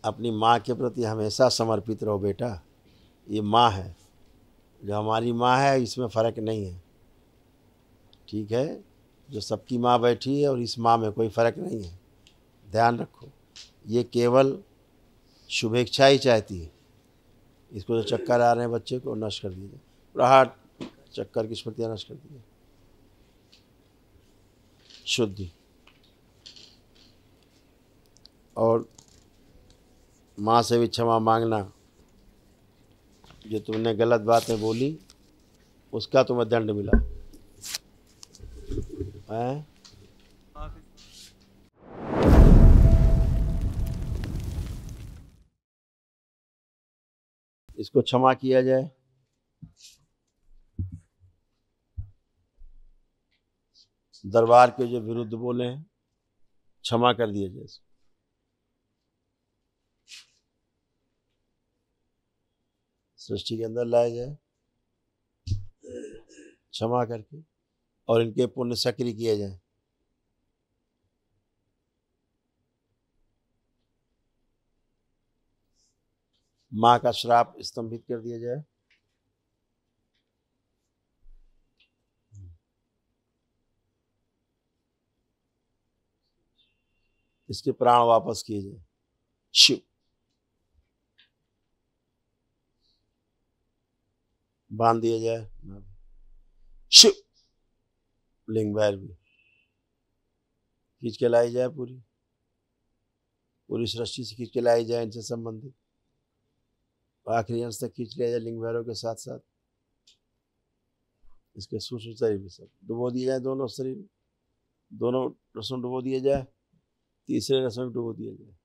अपनी माँ के प्रति हमेशा समर्पित रहो बेटा। ये माँ है, जो हमारी माँ है, इसमें फ़र्क नहीं है, ठीक है। जो सबकी माँ बैठी है और इस माँ में कोई फ़र्क नहीं है, ध्यान रखो। ये केवल शुभेच्छा ही चाहती है। इसको जो चक्कर आ रहे हैं बच्चे को नष्ट कर दीजिए, प्रहार चक्कर की स्मृतियाँ नष्ट कर दीजिए। शुद्धि और माँ से भी क्षमा मांगना। जो तुमने गलत बातें बोली उसका तुम्हें दंड मिला है। इसको क्षमा किया जाए। दरबार के जो विरुद्ध बोले हैं क्षमा कर दिया जाए। सृष्टि के अंदर लाया जाए क्षमा करके, और इनके पुण्य सक्रिय किया जाए। माँ का श्राप स्तंभित कर दिया जाए। इसके प्राण वापस किए जाए। शिव बांध दिया जाए। शिव लिंग भैरवी खींच के लाई जाए। पूरी पूरी सृष्टि से खींच के लाई जाए, इनसे संबंधित आखिरी अंश तक खींच लिया जाए लिंग भैरव के साथ साथ। इसके सूक्ष्म शरीर में सब डुबो दिए जाए। दोनों शरीर, दोनों रसों डुबो दिए जाए। तीसरे रसों में डुबो दिया जाए।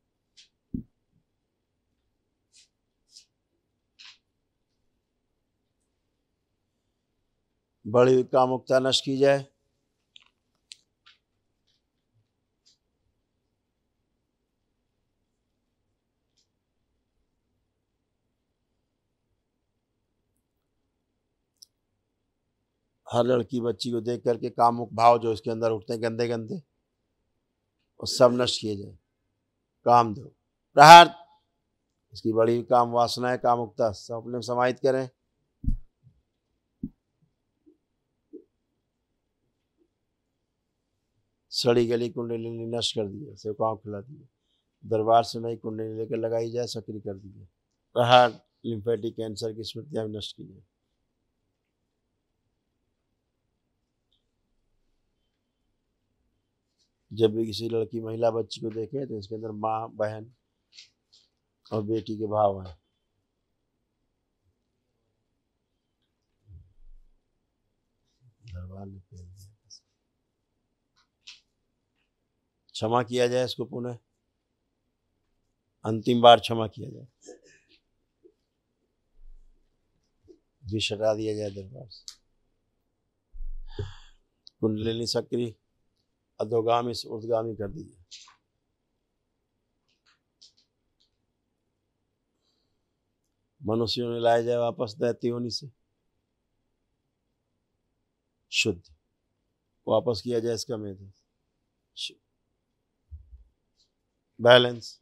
बड़ी हुई कामुकता नष्ट की जाए। हर लड़की बच्ची को देख करके कामुक भाव जो इसके अंदर उठते हैं गंदे गंदे, वो सब नष्ट किए जाए। कामदेव प्रहार। इसकी बड़ी हुई काम वासना है, कामुकता सब अपने समाहित करें। सड़ी गली कुंडली नष्ट कर दिए, सेवकाओं खिला दिए। दरबार से नई कुंडली लेकर लगाई जाए, सक्रिय कर दिए। प्रहार लिम्फेटिक कैंसर की स्मृतियां भी नष्ट की जाए। जब भी किसी लड़की महिला बच्ची को देखें तो इसके अंदर माँ, बहन और बेटी के भाव हैं। दरबार ने फेर दिया। क्षमा किया जाए इसको, पुनः अंतिम बार क्षमा किया जाए। विष हटा दिया जाए दरबार से। कुंडलिनी सक्रिय अधोगामी से ऊर्ध्वगामी कर दीजिए। मनुष्यों ने लाया जाए वापस दैत्य योनि से। शुद्ध वापस किया जाए इसका मेध। बैलेंस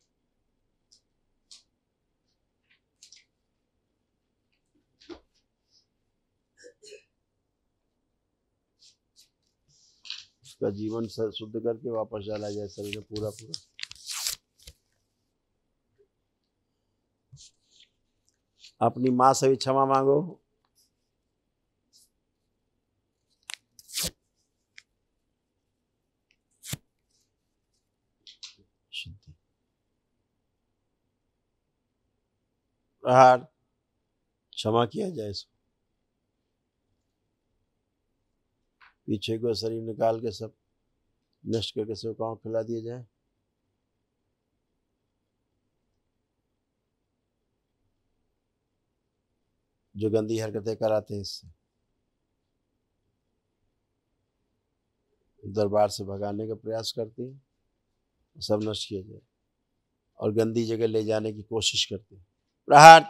उसका जीवन शुद्ध करके वापस डाला जाए शरीर में पूरा पूरा। अपनी माँ से भी क्षमा मांगो। प्रहार क्षमा किया जाए इसको। पीछे को शरीर निकाल के सब नष्ट करके सेवकाओं खिला दिया जाए। जो गंदी हरकतें कराते हैं इससे दरबार से भगाने का प्रयास करते हैं, सब नष्ट किया जाए। और गंदी जगह ले जाने की कोशिश करते हैं। प्रहार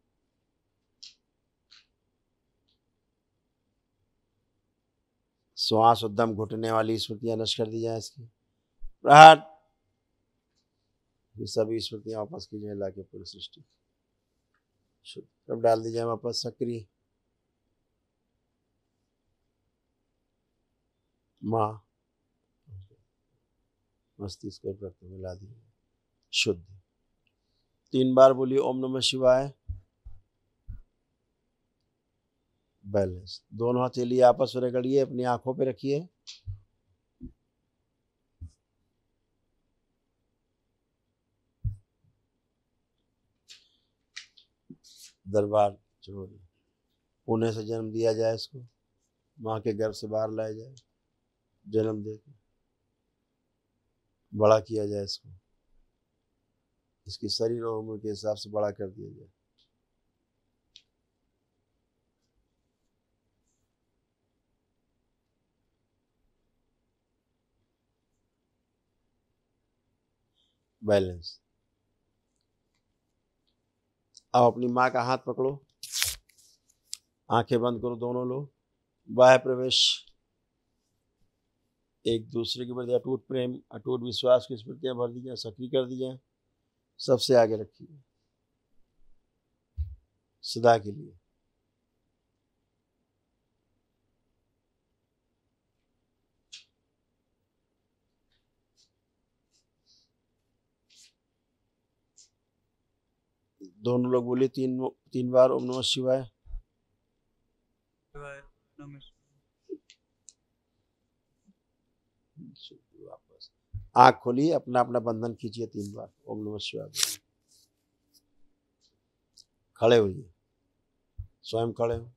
श्वास उद्यम घुटने वाली स्मृतियां नष्ट कर दी जाए इसकी। प्रहार ये सभी स्मृतियाँ वापस की जाए ला के पूरी सृष्टि शुद्ध। अब डाल दी जाए वापस सक्रिय माँ, मस्तिष्क और रक्त मिला दी शुद्ध। 3 बार बोलिए ओम नमः शिवाय। बैलेंस। दोनों हथेली आपस में रगड़िए, अपनी आंखों पे रखिए। दरबार छोड़िए। पुणे से जन्म दिया जाए, इसको माँ के गर्भ से बाहर लाया जाए, जन्म दे के बड़ा किया जाए, इसको इसकी शरीर और उम्र के हिसाब से बड़ा कर दिया जाए। बैलेंस। अब अपनी माँ का हाथ पकड़ो, आंखें बंद करो दोनों लोग। बाह्य प्रवेश। एक दूसरे के प्रति अटूट प्रेम, अटूट विश्वास की स्मृतियां भर दी जाए, सक्रिय कर दी जाए, सबसे आगे रखिए सदा के लिए। दोनों लोग बोलिए 3 बार ओम नमः शिवाय। वापस आंख खोलिए, अपना अपना बंधन खींचिए 3 बार ओम नमः शिवाय। खड़े होइए, स्वयं खड़े हो।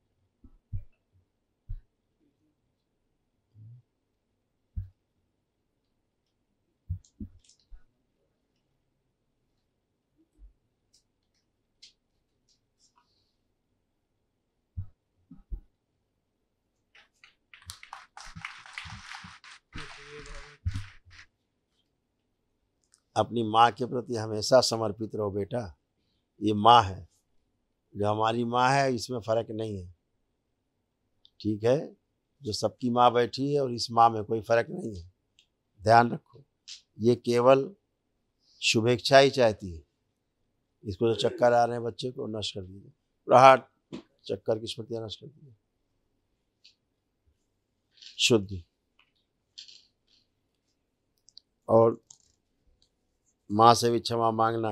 अपनी माँ के प्रति हमेशा समर्पित रहो बेटा। ये माँ है, जो हमारी माँ है, इसमें फर्क नहीं है। ठीक है, जो सबकी माँ बैठी है और इस माँ में कोई फर्क नहीं है। ध्यान रखो, ये केवल शुभेच्छा ही चाहती है। इसको जो चक्कर आ रहे हैं बच्चे को नष्ट कर दीजिए, प्रहार चक्कर की स्मृतियां नष्ट कर दीजिए। शुद्धि। और माँ से भी क्षमा मांगना,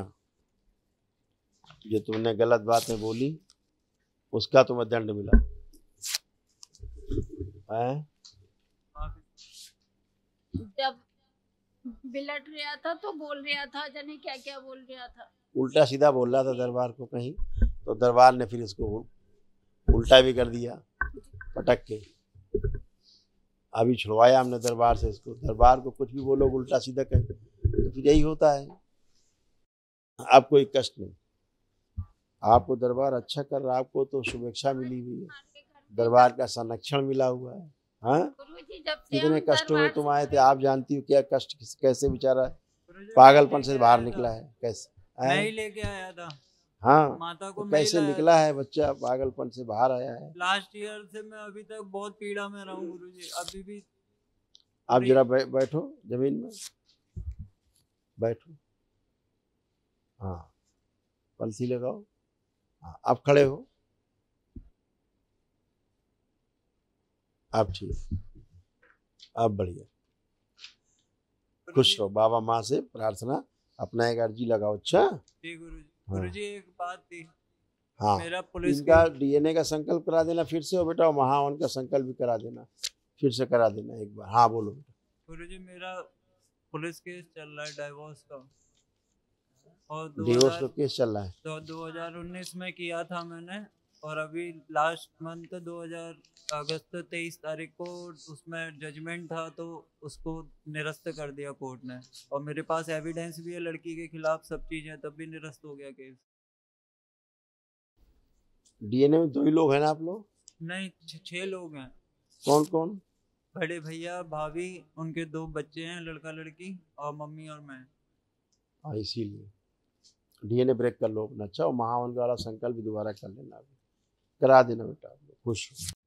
जो तुमने गलत बातें बोली उसका तुम्हें दंड मिला है। जब बिलट रहा था तो बोल रहा था, जाने क्या क्या बोल रहा था, उल्टा सीधा बोल रहा था दरबार को कहीं, तो दरबार ने फिर इसको उल्टा भी कर दिया पटक के। अभी छुड़वाया हमने दरबार से इसको। दरबार को कुछ भी बोलो उल्टा सीधा कहीं तो फिर यही होता है। आप कोई कष्ट नहीं, आपको दरबार अच्छा कर रहा, आपको तो शुभेच्छा मिली हुई है, दरबार का संरक्षण मिला हुआ है। हाँ, कितने कष्टों में तुम आए थे, आप जानती हो क्या कष्ट, कैसे बेचारा पागलपन से बाहर निकला है, कैसे मैं ही लेके आया था। हाँ, माता को तो कैसे निकला है बच्चा, पागलपन से बाहर आया है। लास्ट ईयर से मैं अभी तक बहुत पीड़ा में रहा हूँ गुरुजी, अभी भी। आप जरा बैठो जमीन में, बैठो। हाँ, पलथी लगाओ। हाँ, अब खड़े हो, अब ठीक, अब बढ़िया, खुश रहो। बाबा माँ से प्रार्थना, अपना एक अर्जी लगाओ। अच्छा जी गुरुजी। गुरुजी एक बात थी। हाँ, मेरा पुलिस इनका डीएनए का संकल्प करा देना फिर से, हो बेटा, और महावन का संकल्प भी करा देना, फिर से करा देना एक बार। हाँ बोलो बेटा। गुरुजी मेरा पुलिस केस चल रहा है डिवोर्स का, और डिवोर्स का केस चल रहा है। तो 2019 में किया था मैंने, और अभी लास्ट मंथ 2000 अगस्त 23 तारीख को उसमें जजमेंट था, तो उसको निरस्त कर दिया कोर्ट ने, और मेरे पास एविडेंस भी है लड़की के खिलाफ, सब चीजें, तब भी निरस्त हो गया केस। डीएनए में 2 ही लोग हैं ना आप लोग? नहीं, 6 लोग हैं। कौन कौन? बड़े भैया, भाभी, उनके 2 बच्चे हैं, लड़का लड़की, और मम्मी और मैं। हाँ, इसीलिए डीएनए ब्रेक कर लो अपना। अच्छा, और महावन वाला संकल्प भी दोबारा कर लेना, करा देना बेटा, खुश।